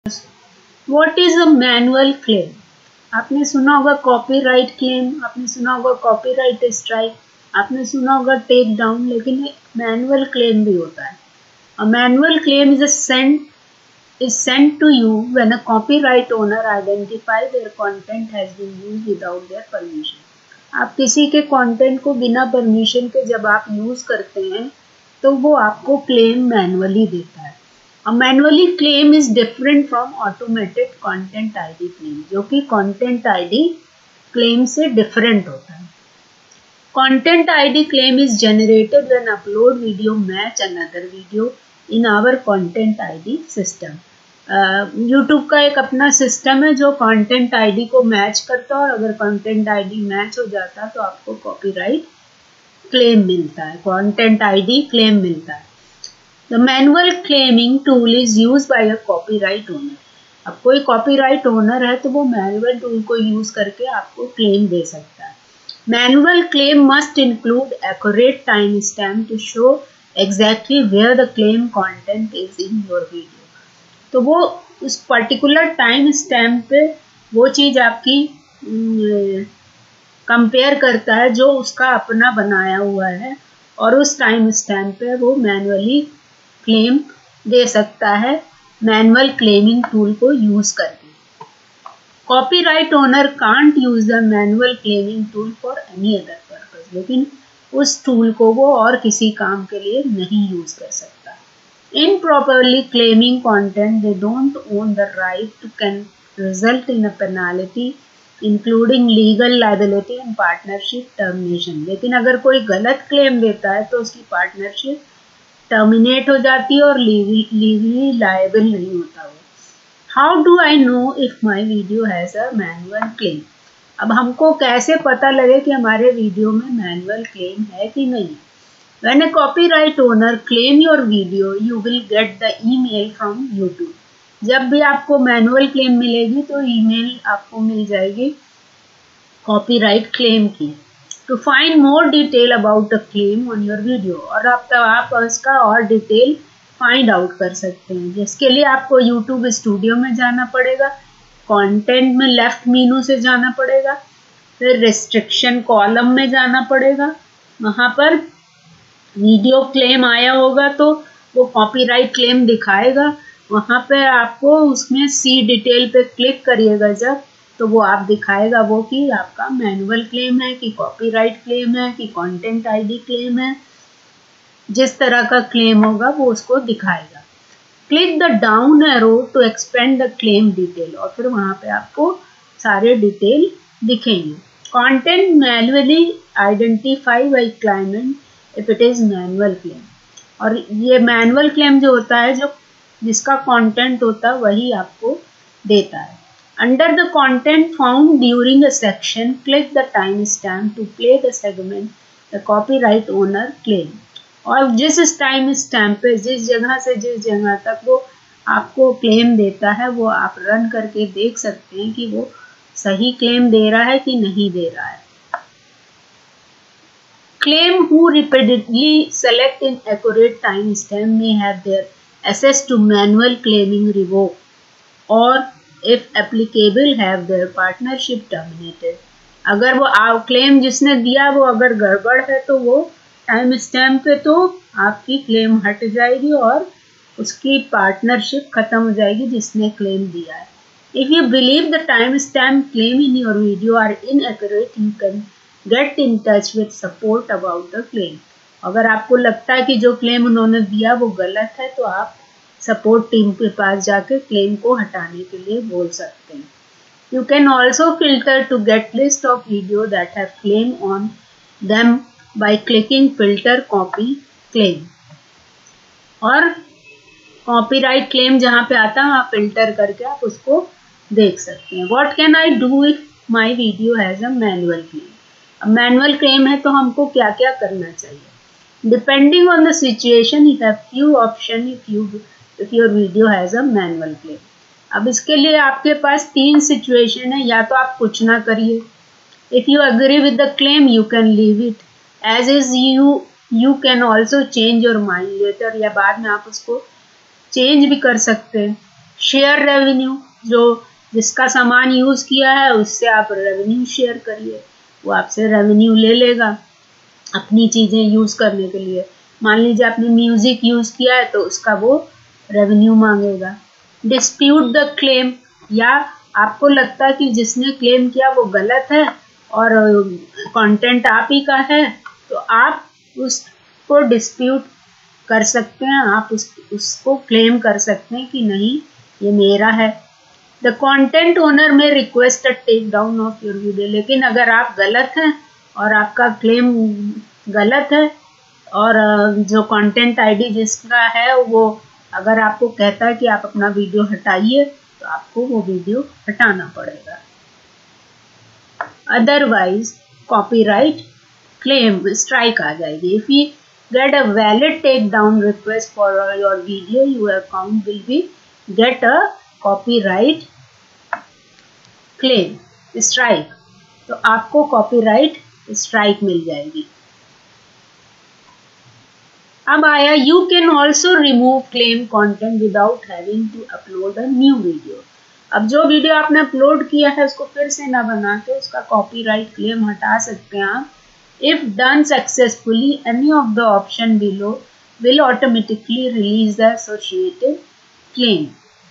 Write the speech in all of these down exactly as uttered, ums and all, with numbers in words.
What is a manual claim? आपने सुना होगा कॉपीराइट क्लेम, आपने सुना होगा कॉपीराइट स्ट्राइक, आपने सुना होगा टेक डाउन, लेकिन मैनुअल क्लेम भी होता है। A manual claim is a sent is sent to you when a copyright owner identify their content has been used without their permission. आप किसी के कंटेंट को बिना परमिशन के जब आप यूज करते हैं तो वो आपको क्लेम मैनुअली देता है। A manually claim is different from automated content I D claim, जो कि content I D claim से different होता है। Content I D claim is generated when upload video match another video in our content I D system. YouTube uh, का एक अपना system है जो कंटेंट आईडी को मैच करता है, और अगर कंटेंट आईडी मैच हो जाता है तो आपको कॉपीराइट क्लेम मिलता है, कंटेंट आईडी क्लेम मिलता है। The manual claiming tool is used by a copyright owner. अब कोई कॉपीराइट ओनर है तो वो मैनुअल टूल को यूज करके आपको क्लेम दे सकता है। Manual claim must include accurate time stamp to show exactly where the claim content is in your video. तो वो उस पर्टिकुलर टाइम स्टैम्प पे वो चीज़ आपकी कंपेयर करता है जो उसका अपना बनाया हुआ है, और उस टाइम स्टैम्प पे वो मैनुअली क्लेम दे सकता है मैनुअल क्लेमिंग टूल को यूज करके। Copyright owner can't use the manual claiming tool for any other purpose, लेकिन उस टूल को वो और किसी काम के लिए नहीं यूज कर सकता। Improperly claiming content they don't own the right to can result in a penalty including legal liability and partnership termination। लेकिन अगर कोई गलत क्लेम देता है तो उसकी पार्टनरशिप टर्मिनेट हो जाती है और लीगली लायबल नहीं होता वो। How do I know if my video has a manual claim? अब हमको कैसे पता लगे कि हमारे वीडियो में मैनुअल क्लेम है कि नहीं? When a copyright owner claim your video, you will get the email from YouTube. जब भी आपको मैनुअल क्लेम मिलेगी तो ईमेल आपको मिल जाएगी कॉपीराइट क्लेम की। To find more detail about a claim on your video, और आप तब आप उसका और डिटेल फाइंड आउट कर सकते हैं, जिसके लिए आपको YouTube स्टूडियो में जाना पड़ेगा, कंटेंट में लेफ्ट मेनू से जाना पड़ेगा, फिर रिस्ट्रिक्शन कॉलम में जाना पड़ेगा, वहाँ पर वीडियो क्लेम आया होगा तो वो कॉपीराइट क्लेम दिखाएगा, वहाँ पे आपको उसमें सी डिटेल पे क्लिक करिएगा जब, तो वो आप दिखाएगा वो कि आपका मैनुअल क्लेम है कि कॉपीराइट क्लेम है कि कंटेंट आईडी क्लेम है। जिस तरह का क्लेम होगा वो उसको दिखाएगा। Click the down arrow to expand the claim detail, और फिर वहाँ पे आपको सारे डिटेल दिखेंगे। Content manually identify by claimant if it is manual claim, और ये मैनुअल क्लेम जो होता है जो जिसका कंटेंट होता है वही आपको देता है। Under the content found during a section click the time stamp to play the segment the copyright owner claim, और जिस टाइम स्टैम्प पे जिस जगह से जिस जगह तक वो आपको क्लेम देता है वो आप रन करके देख सकते हैं कि वो सही क्लेम दे रहा है कि नहीं दे रहा है। Claim who repeatedly select inaccurate timestamp may have their access to manual claiming revoked, or if applicable have their partnership terminated। अगर वो आप क्लेम जिसने दिया वो अगर गड़बड़ है तो वो टाइम स्टैम्प पे तो आपकी क्लेम हट जाएगी और उसकी पार्टनरशिप खत्म हो जाएगी जिसने क्लेम दिया है। If you believe the timestamp claim in your video are inaccurate, you can get in touch with support about the claim. अगर आपको लगता है कि जो क्लेम उन्होंने दिया वो गलत है तो आप सपोर्ट टीम के पास जाके क्लेम को हटाने के लिए बोल सकते हैं। You can also filter to get list of video that have claim on them by clicking filter copy claim, और कॉपीराइट क्लेम जहाँ पे आता है वहाँ फिल्टर करके आप उसको देख सकते हैं। What can I do if my video has a manual claim? अब मैनुअल क्लेम है तो हमको क्या क्या करना चाहिए? Depending on the situation you have few option if you if your video has a manual claim. अब इसके लिए आपके पास तीन सिचुएशन है, या तो आप कुछ ना करिए। If you agree with the claim you can leave it as is, you you can also change your mind later, या बाद में आप उसको चेंज भी कर सकते हैं। शेयर रेवेन्यू, जो जिसका सामान यूज किया है उससे आप रेवेन्यू शेयर करिए, वो आपसे रेवेन्यू ले लेगा अपनी चीजें यूज करने के लिए। मान लीजिए आपने म्यूजिक यूज किया है तो उसका वो रेवेन्यू मांगेगा। डिस्प्यूट द क्लेम, या आपको लगता है कि जिसने क्लेम किया वो गलत है और कंटेंट आप ही का है, तो आप उसको डिस्प्यूट कर सकते हैं, आप उस उसको क्लेम कर सकते हैं कि नहीं ये मेरा है। The content owner may request a take down of your video, लेकिन अगर आप गलत हैं और आपका क्लेम गलत है और जो कंटेंट आईडी जिसका है वो अगर आपको कहता है कि आप अपना वीडियो हटाइए, तो आपको वो वीडियो हटाना पड़ेगा। अदरवाइज कॉपीराइट क्लेम स्ट्राइक आ जाएगी। If you get a valid takedown request for your video, your account will be get a copyright claim strike, तो आपको copyright strike मिल जाएगी। अब आया you can also remove claim content without having to upload a new video। अब जो video आपने upload किया है उसको फिर से ना बना के उसका कॉपीराइट क्लेम हटा सकते हैं आप। If done successfully, any of the option below will automatically release the associated claim।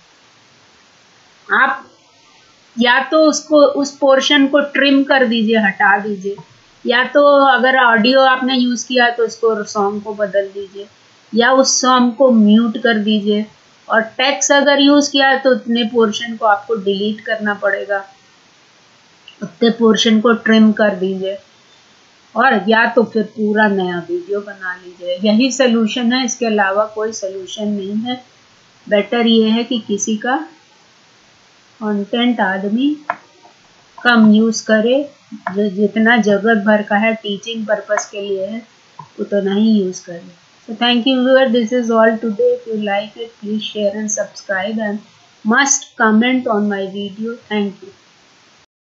आप या तो उसको उस पोर्शन को ट्रिम कर दीजिए, हटा दीजिए, या तो अगर ऑडियो आपने यूज किया तो उसको सॉन्ग को बदल दीजिए, या उस सॉन्ग को म्यूट कर दीजिए, और टेक्स्ट अगर यूज किया है तो उतने पोर्शन को आपको डिलीट करना पड़ेगा, उतने पोर्शन को ट्रिम कर दीजिए, और या तो फिर पूरा नया वीडियो बना लीजिए। यही सोल्यूशन है, इसके अलावा कोई सोल्यूशन नहीं है। बेटर ये है कि किसी का कंटेंट आदमी कम यूज करे, जो जितना जरूरत भर का है टीचिंग पर्पस के लिए है उतना ही यूज करे। So thank you viewer, this is all today. If you like it, please share and subscribe and must comment on my video. Thank you.